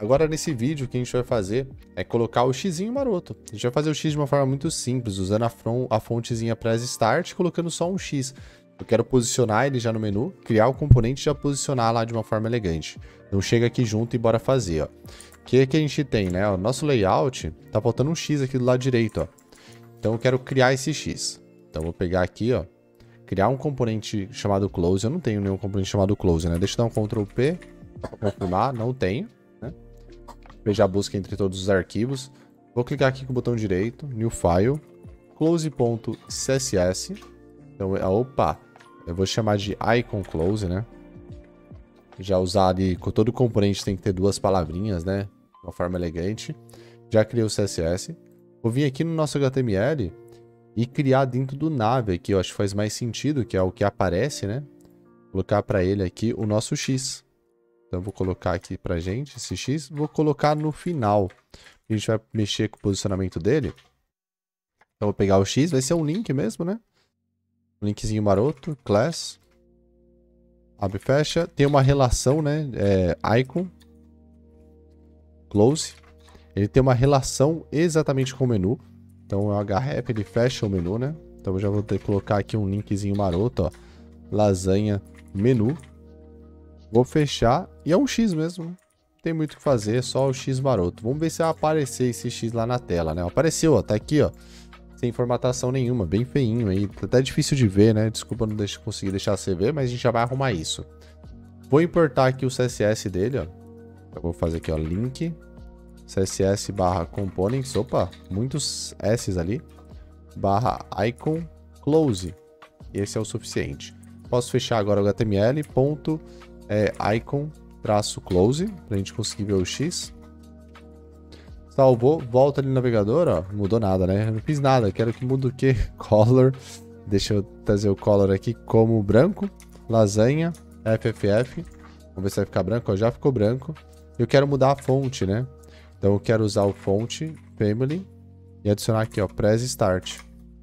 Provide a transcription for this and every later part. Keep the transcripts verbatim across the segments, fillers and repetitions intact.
Agora, nesse vídeo, o que a gente vai fazer é colocar o xizinho maroto. A gente vai fazer o X de uma forma muito simples, usando a, front, a fontezinha Press Start, colocando só um X. Eu quero posicionar ele já no menu, criar o componente e já posicionar lá de uma forma elegante. Então chega aqui junto e bora fazer, ó. O que que a gente tem, né? O nosso layout, tá faltando um X aqui do lado direito, ó. Então eu quero criar esse X. Então eu vou pegar aqui, ó, criar um componente chamado Close. Eu não tenho nenhum componente chamado Close, né? Deixa eu dar um control P para confirmar, não tenho, né? Veja a busca entre todos os arquivos. Vou clicar aqui com o botão direito, New File, Close.css. Então, opa, eu vou chamar de Icon Close, né? Já usar ali, com todo componente tem que ter duas palavrinhas, né? De uma forma elegante. Já criei o C S S. Vou vir aqui no nosso H T M L e criar dentro do nav aqui, eu acho que faz mais sentido, que é o que aparece, né? Colocar para ele aqui o nosso X. Então, vou colocar aqui pra gente esse X. Vou colocar no final. A gente vai mexer com o posicionamento dele. Então, vou pegar o X, vai ser um link mesmo, né? Um linkzinho maroto, class. Abre e fecha. Tem uma relação, né? É, icon. Close. Ele tem uma relação exatamente com o menu. Então, o href, ele fecha o menu, né? Então, eu já vou ter que colocar aqui um linkzinho maroto, ó. Lasanha, menu. Vou fechar. E é um X mesmo, né? Não tem muito o que fazer, é só o X maroto. Vamos ver se vai aparecer esse X lá na tela, né? Apareceu, ó. Tá aqui, ó. Sem formatação nenhuma, bem feinho aí. Tá até difícil de ver, né? Desculpa não deixe, conseguir deixar você ver, mas a gente já vai arrumar isso. Vou importar aqui o C S S dele, ó. Eu vou fazer aqui, ó, link css barra components, opa, muitos S's ali, barra icon close. Esse é o suficiente. Posso fechar agora o H T M L, ponto, é, icon traço close, pra gente conseguir ver o X. Salvou, volta ali no navegador, ó, não mudou nada, né? Eu não fiz nada, quero que mude o quê? Color, deixa eu trazer o color aqui como branco, lasanha, F F F, vamos ver se vai ficar branco, ó, já ficou branco. Eu quero mudar a fonte, né? Então eu quero usar o fonte, family, e adicionar aqui, ó, press start.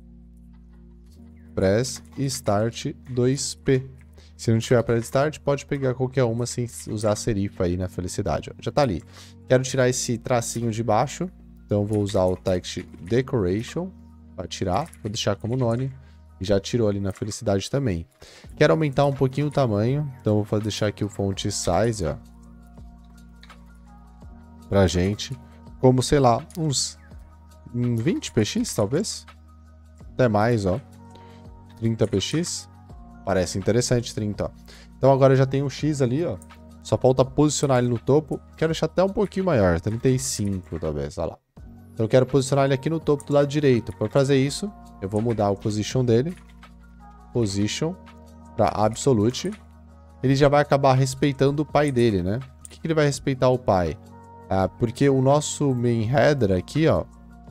Press start dois P. Se não tiver press start, pode pegar qualquer uma sem usar a serifa aí na felicidade, ó. Já tá ali. Quero tirar esse tracinho de baixo, então vou usar o text decoration para tirar, vou deixar como none, e já tirou ali na felicidade também. Quero aumentar um pouquinho o tamanho, então vou deixar aqui o font size, ó, pra gente, como, sei lá, uns vinte px, talvez? Até mais, ó. trinta px. Parece interessante, trinta, ó. Então agora já tem um X ali, ó. Só falta posicionar ele no topo. Quero deixar até um pouquinho maior, trinta e cinco, talvez, olha lá. Então eu quero posicionar ele aqui no topo do lado direito. Para fazer isso, eu vou mudar o position dele. Position para absolute. Ele já vai acabar respeitando o pai dele, né? Por que que ele vai respeitar o pai? Ah, porque o nosso main header aqui, ó.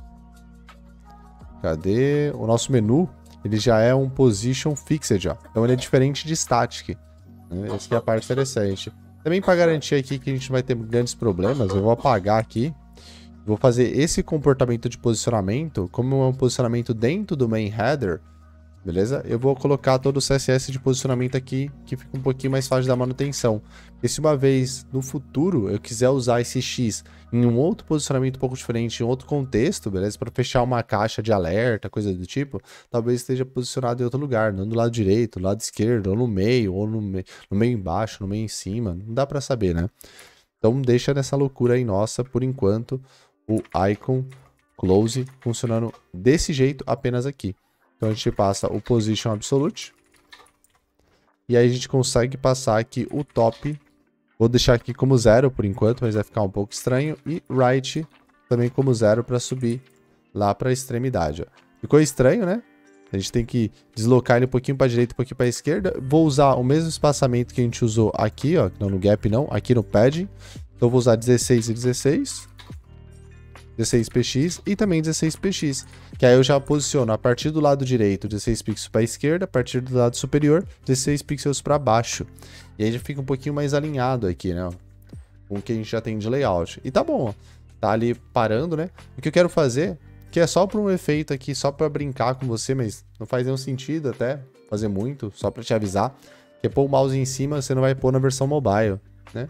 Cadê? O nosso menu, ele já é um position fixed, ó. Então ele é diferente de static. Né? Essa que é a parte interessante. Também para garantir aqui que a gente não vai ter grandes problemas, eu vou apagar aqui. Vou fazer esse comportamento de posicionamento, como é um posicionamento dentro do main header, beleza? Eu vou colocar todo o C S S de posicionamento aqui, que fica um pouquinho mais fácil da manutenção. E se uma vez no futuro eu quiser usar esse X em um outro posicionamento um pouco diferente, em outro contexto, beleza? Para fechar uma caixa de alerta, coisa do tipo, talvez esteja posicionado em outro lugar, não do lado direito, do lado esquerdo, ou no meio, ou no, me no meio embaixo, no meio em cima, não dá para saber, né? Então deixa nessa loucura aí nossa, por enquanto, o icon close funcionando desse jeito apenas aqui. Então a gente passa o position absolute. E aí a gente consegue passar aqui o top. Vou deixar aqui como zero por enquanto, mas vai ficar um pouco estranho. E right também como zero para subir lá para a extremidade. Ó. Ficou estranho, né? A gente tem que deslocar ele um pouquinho para a direita, um pouquinho para a esquerda. Vou usar o mesmo espaçamento que a gente usou aqui, ó, não no gap não, aqui no padding. Então vou usar dezesseis e dezesseis. dezesseis px e também dezesseis px, que aí eu já posiciono a partir do lado direito dezesseis pixels para a esquerda, a partir do lado superior dezesseis pixels para baixo, e aí já fica um pouquinho mais alinhado aqui, né, com o que a gente já tem de layout, e tá bom, ó. Tá ali parando, né, o que eu quero fazer, que é só para um efeito aqui, só para brincar com você, mas não faz nenhum sentido até fazer muito, só para te avisar, que é pôr o mouse em cima, você não vai pôr na versão mobile, né.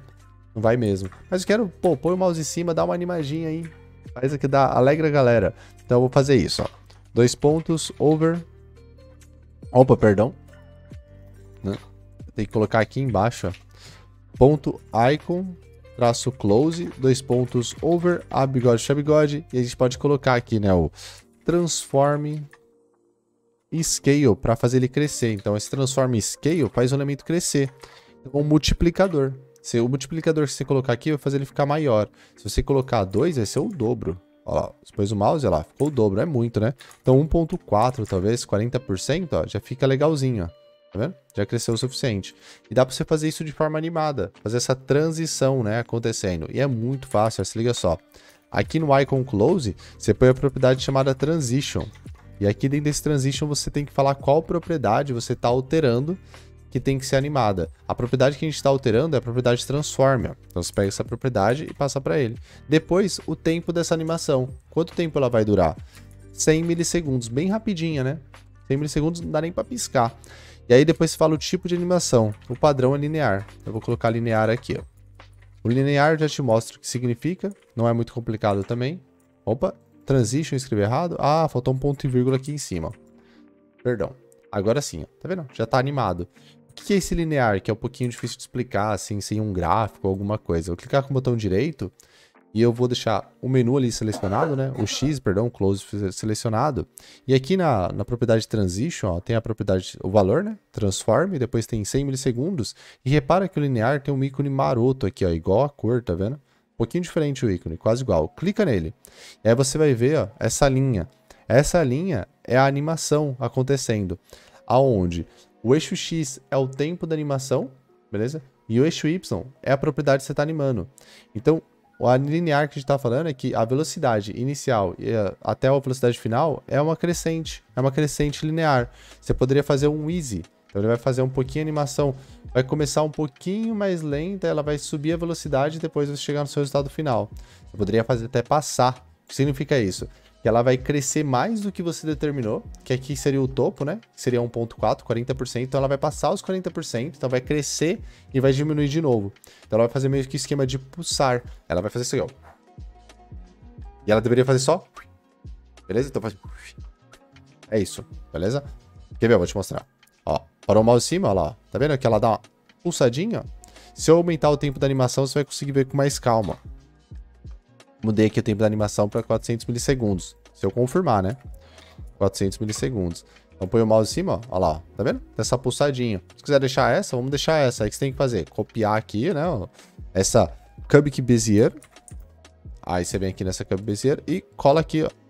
Não vai mesmo. Mas eu quero, pô, põe o mouse em cima, dá uma animadinha aí. Faz aqui, dá, alegra a galera. Então eu vou fazer isso, ó. Dois pontos, over. Opa, perdão. Né? Tem que colocar aqui embaixo, ó. Ponto icon, traço close, dois pontos, over, a bigode, fecha bigode. E a gente pode colocar aqui, né, o transform scale para fazer ele crescer. Então esse transform scale faz o elemento crescer. Então um multiplicador. Se o multiplicador que você colocar aqui vai fazer ele ficar maior. Se você colocar dois, vai ser o dobro. Ó lá, depois o mouse, ó lá, ficou o dobro, é muito, né? Então um ponto quatro, talvez, quarenta por cento, ó, já fica legalzinho, ó. Tá vendo? Já cresceu o suficiente. E dá pra você fazer isso de forma animada, fazer essa transição, né, acontecendo. E é muito fácil, ó, se liga só. Aqui no Icon Close, você põe a propriedade chamada Transition. E aqui dentro desse Transition você tem que falar qual propriedade você está alterando que tem que ser animada. A propriedade que a gente está alterando é a propriedade Transform. Ó. Então você pega essa propriedade e passa para ele. Depois, o tempo dessa animação. Quanto tempo ela vai durar? cem milissegundos, bem rapidinha, né? cem milissegundos não dá nem para piscar. E aí depois você fala o tipo de animação. O padrão é linear. Eu vou colocar linear aqui, ó. O linear já te mostra o que significa. Não é muito complicado também. Opa, transition, escrevi errado. Ah, faltou um ponto e vírgula aqui em cima. Perdão. Agora sim, ó. Tá vendo? Já tá animado. O que é esse linear? Que é um pouquinho difícil de explicar, assim, sem um gráfico ou alguma coisa. Eu vou clicar com o botão direito e eu vou deixar o menu ali selecionado, né? O X, perdão, close selecionado. E aqui na, na propriedade transition, ó, tem a propriedade, o valor, né? Transform, depois tem cem milissegundos. E repara que o linear tem um ícone maroto aqui, ó, igual a cor, tá vendo? Um pouquinho diferente o ícone, quase igual. Clica nele. E aí você vai ver, ó, essa linha. Essa linha é a animação acontecendo. Aonde o eixo X é o tempo da animação, beleza? E o eixo Y é a propriedade que você está animando. Então, a linear que a gente está falando é que a velocidade inicial e a, até a velocidade final é uma crescente. É uma crescente linear. Você poderia fazer um easy. Então, ele vai fazer um pouquinho a animação. Vai começar um pouquinho mais lenta, ela vai subir a velocidade e depois vai chegar no seu resultado final. Você poderia fazer até passar. O que significa isso? Que ela vai crescer mais do que você determinou, que aqui seria o topo, né? Que seria um ponto quatro, quarenta por cento. Então ela vai passar os quarenta por cento, então vai crescer e vai diminuir de novo. Então ela vai fazer meio que esquema de pulsar. Ela vai fazer isso aqui, ó. E ela deveria fazer só... Beleza? Então faz... É isso, beleza? Quer ver? Eu vou te mostrar. Ó, parou o mouse em cima, ó lá. Tá vendo que ela dá uma pulsadinha? Se eu aumentar o tempo da animação, você vai conseguir ver com mais calma. Mudei aqui o tempo da animação para quatrocentos milissegundos. Se eu confirmar, né? quatrocentos milissegundos. Então põe o mouse em cima, ó. Olha lá, ó. Tá vendo? Essa pulsadinha. Se quiser deixar essa, vamos deixar essa. Aí o que você tem que fazer? Copiar aqui, né? Ó, essa Cubic Bezier. Aí você vem aqui nessa Cubic Bezier e cola aqui, ó.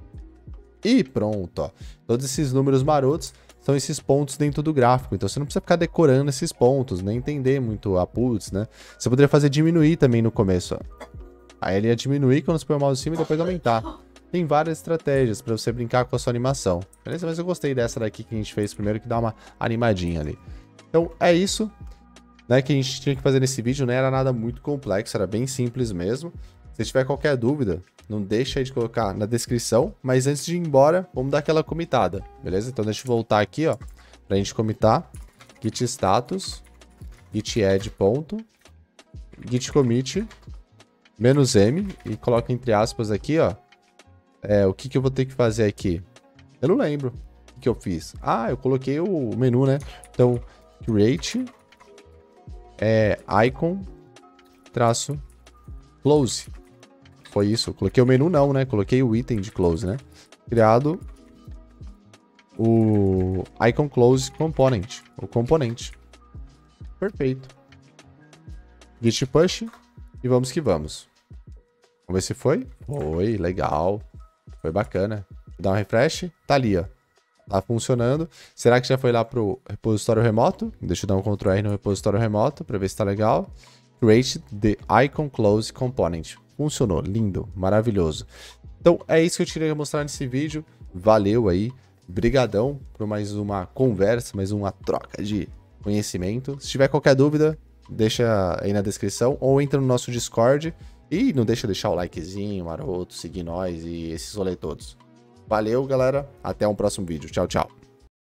E pronto, ó. Todos esses números marotos são esses pontos dentro do gráfico. Então você não precisa ficar decorando esses pontos, nem entender muito a putz, né? Você poderia fazer diminuir também no começo, ó. Aí ele ia diminuir quando você põe o mouse em cima e depois aumentar. Tem várias estratégias para você brincar com a sua animação. Beleza? Mas eu gostei dessa daqui que a gente fez primeiro, que dá uma animadinha ali. Então é isso, né, que a gente tinha que fazer nesse vídeo. Não era nada muito complexo, era bem simples mesmo. Se tiver qualquer dúvida, não deixa aí de colocar na descrição. Mas antes de ir embora, vamos dar aquela comitada, beleza? Então deixa eu voltar aqui, ó, pra gente comitar. Git status, git add ponto, git commit, menos M, e coloca entre aspas aqui, ó. É, o que que eu vou ter que fazer aqui? Eu não lembro o que que eu fiz. Ah, eu coloquei o menu, né? Então, create, é, icon, traço, close. Foi isso. Eu coloquei o menu não, né? Coloquei o item de close, né? Criado o icon close component, o componente. Perfeito. Git push. E vamos que vamos. Vamos ver se foi. Foi, legal. Foi bacana. Vou dar um refresh. Tá ali, ó. Tá funcionando. Será que já foi lá pro repositório remoto? Deixa eu dar um control R no repositório remoto para ver se tá legal. Create the icon close component. Funcionou. Lindo. Maravilhoso. Então, é isso que eu queria mostrar nesse vídeo. Valeu aí. Brigadão por mais uma conversa, mais uma troca de conhecimento. Se tiver qualquer dúvida, deixa aí na descrição ou entra no nosso Discord e não deixa de deixar o likezinho, maroto, seguir nós e esses rolê todos. Valeu, galera. Até um próximo vídeo. Tchau, tchau.